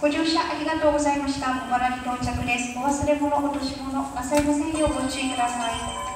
ご乗車ありがとうございました。茂原に到着です。お忘れ物、落とし物、なさいませんようご注意ください。